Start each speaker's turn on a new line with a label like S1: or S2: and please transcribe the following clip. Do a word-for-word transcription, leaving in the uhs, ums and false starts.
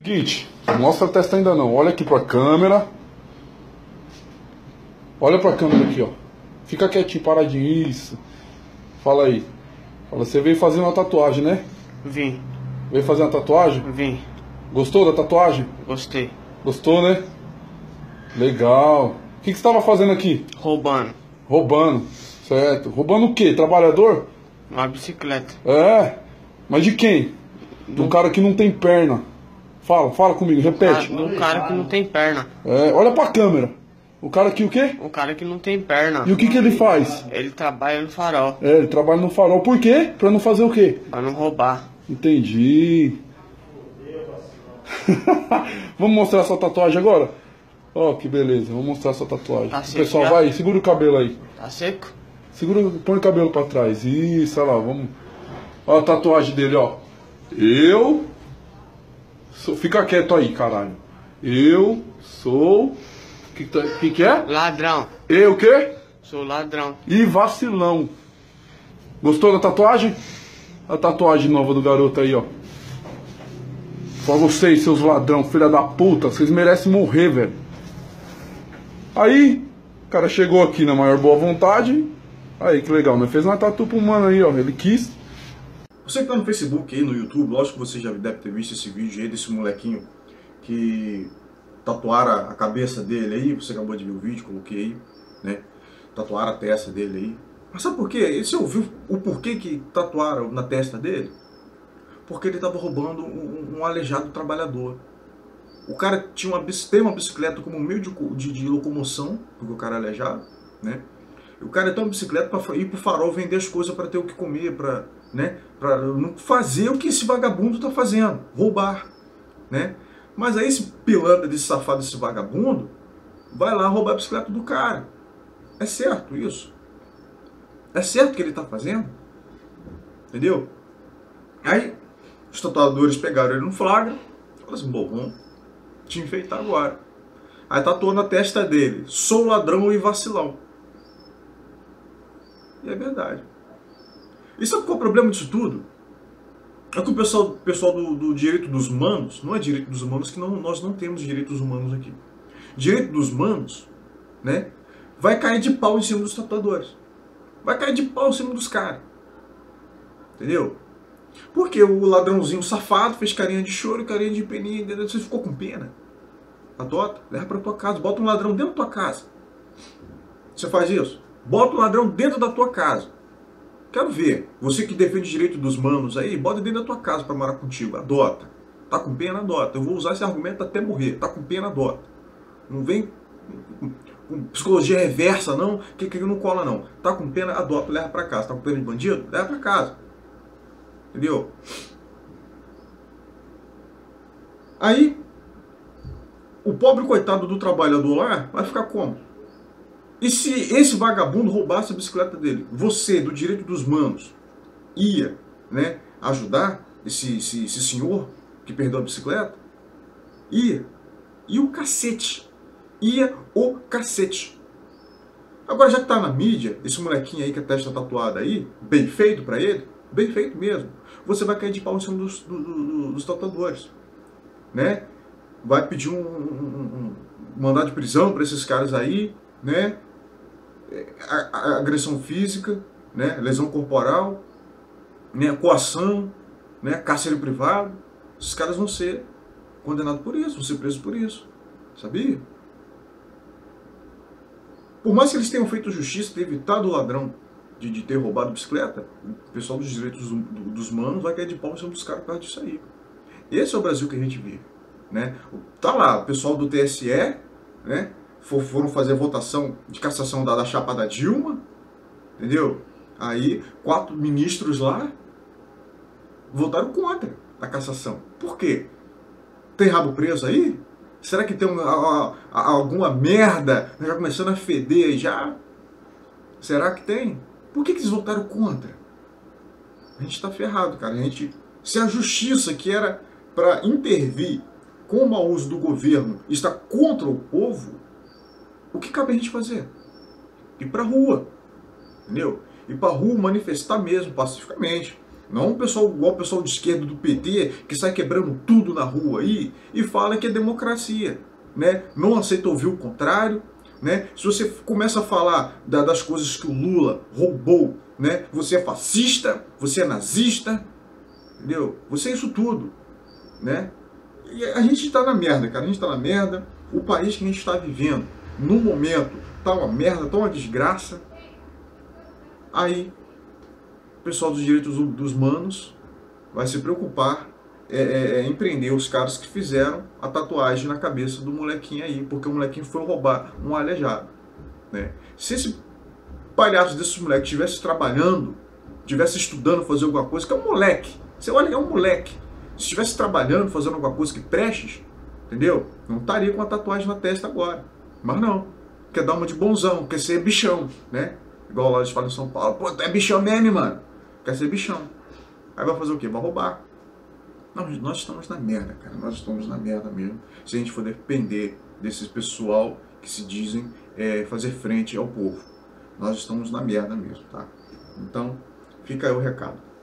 S1: Seguinte, mostra a testa ainda não. Olha aqui pra câmera. Olha pra câmera aqui, ó. Fica quietinho, paradinho. Isso. Fala aí. Fala, você veio fazer uma tatuagem, né?
S2: Vim.
S1: Veio fazer uma tatuagem?
S2: Vim.
S1: Gostou da tatuagem?
S2: Gostei.
S1: Gostou, né? Legal. O que, que você tava fazendo aqui?
S2: Roubando.
S1: Roubando. Certo. Roubando o quê? Trabalhador?
S2: Uma bicicleta.
S1: É. Mas de quem? De um cara que não tem perna. Fala, fala comigo, repete.
S2: Um cara que não tem perna.
S1: É, olha pra câmera. O cara que o quê?
S2: Um cara que não tem perna.
S1: E o que que ele faz?
S2: Ele trabalha no farol.
S1: É, ele trabalha no farol. Por quê? Pra não fazer o quê?
S2: Pra não roubar.
S1: Entendi. Vamos mostrar essa tatuagem agora? Ó, oh, que beleza. Vamos mostrar essa tatuagem.
S2: Tá
S1: O
S2: seco
S1: pessoal
S2: já?
S1: vai, segura o cabelo aí.
S2: Tá seco?
S1: Segura, põe o cabelo pra trás. Isso, olha lá, vamos. Olha a tatuagem dele, ó. Eu sou... Fica quieto aí, caralho. Eu sou... O que, que que é?
S2: Ladrão.
S1: Eu o quê?
S2: Sou ladrão.
S1: E vacilão. Gostou da tatuagem? A tatuagem nova do garoto aí, ó. Pra vocês, seus ladrão, filha da puta, vocês merecem morrer, velho. Aí, o cara chegou aqui na maior boa vontade. Aí, que legal, né? Fez uma tatu pro mano aí, ó. Ele quis.
S3: Você que tá no Facebook aí, no YouTube, lógico que você já deve ter visto esse vídeo aí desse molequinho que tatuaram a cabeça dele aí. Você acabou de ver o vídeo, coloquei aí, né? Tatuaram a testa dele aí. Mas sabe por quê? Você ouviu o porquê que tatuaram na testa dele? Porque ele estava roubando um, um aleijado trabalhador. O cara tinha uma, tem uma bicicleta como meio de, de, de locomoção, porque o cara é aleijado, né? O cara tem uma bicicleta para ir pro farol vender as coisas para ter o que comer, para, né, para não fazer o que esse vagabundo tá fazendo, roubar, né? Mas aí esse pilantra, desse safado, desse vagabundo, vai lá roubar a bicicleta do cara. É certo isso? É certo o que ele tá fazendo? Entendeu? Aí os tatuadores pegaram ele no flagra, falaram assim, bom, vamos te enfeitar agora. Aí tatuou na testa dele, sou ladrão e vacilão. E é verdade. E sabe qual é o problema disso tudo? É que o pessoal, pessoal do, do direito dos humanos, não é direito dos humanos, que não, nós não temos direitos humanos aqui. Direito dos humanos, né, vai cair de pau em cima dos tatuadores. Vai cair de pau em cima dos caras. Entendeu? Porque o ladrãozinho safado fez carinha de choro, carinha de peninha, você ficou com pena. Adota, leva pra tua casa, bota um ladrão dentro da tua casa. Você faz isso? Bota um ladrão dentro da tua casa. Quero ver. Você que defende o direito dos manos aí, bota dentro da tua casa pra morar contigo. Adota. Tá com pena, adota. Eu vou usar esse argumento até morrer. Tá com pena, adota. Não vem com psicologia reversa, não, que, que não cola, não. Tá com pena, adota, leva pra casa. Tá com pena de bandido? Leva pra casa. Entendeu? Aí, o pobre coitado do trabalhador lá vai ficar como? E se esse vagabundo roubasse a bicicleta dele? Você, do direito dos manos, ia, né, ajudar esse, esse, esse senhor que perdeu a bicicleta? Ia. E o cacete. Ia o cacete. Agora, já que tá na mídia, esse molequinho aí que a testa tatuada aí, bem feito pra ele, bem feito mesmo, você vai cair de pau em cima dos, do, do, dos tatuadores, né? Vai pedir um, um, um mandado de prisão para esses caras aí, né? A, a agressão física, né? Lesão corporal, né? Coação, né? Cárcere privado. Esses caras vão ser condenados por isso, vão ser presos por isso. Sabia? Por mais que eles tenham feito justiça, ter evitado o ladrão de, de ter roubado a bicicleta, o pessoal dos direitos do, do, dos manos vai cair de pau em cima dos caras por causa disso aí. Esse é o Brasil que a gente vive, né? Tá lá, o pessoal do T S E, né? For, foram fazer a votação de cassação da, da chapa da Dilma, entendeu? Aí, quatro ministros lá votaram contra a cassação. Por quê? Tem rabo preso aí? Será que tem uma, a, a, alguma merda já começando a feder aí já? Será que tem? Por que, que eles votaram contra? A gente tá ferrado, cara. A gente, se a justiça, que era para intervir com o mau uso do governo, está contra o povo, o que cabe a gente fazer? Ir pra rua, entendeu? Ir pra rua manifestar mesmo, pacificamente, Não o pessoal igual o pessoal de esquerda do P T, que sai quebrando tudo na rua aí e fala que é democracia, né? Não aceita ouvir o contrário, né? Se você começa a falar da, das coisas que o Lula roubou, né? Você é fascista, você é nazista, entendeu? Você é isso tudo, né? E a gente tá na merda, cara. A gente tá na merda. O país que a gente está vivendo, no momento, tá uma merda, tá uma desgraça. Aí, o pessoal dos direitos dos humanos vai se preocupar é, é, é, em prender os caras que fizeram a tatuagem na cabeça do molequinho aí, porque o molequinho foi roubar um aleijado, né? Se esse palhaço desses moleques estivesse trabalhando, estivesse estudando, fazer alguma coisa, que é um moleque, você olha, é um moleque, se estivesse trabalhando, fazendo alguma coisa que preste, entendeu? Não estaria com a tatuagem na testa agora. Mas não. Quer dar uma de bonzão, quer ser bichão, né? Igual lá eles falam em São Paulo. Pô, tu é bichão mesmo, mano. Quer ser bichão. Aí vai fazer o quê? Vai roubar. Não, nós estamos na merda, cara. Nós estamos na merda mesmo. Se a gente for depender desses pessoal que se dizem é, fazer frente ao povo. Nós estamos na merda mesmo, tá? Então, fica aí o recado.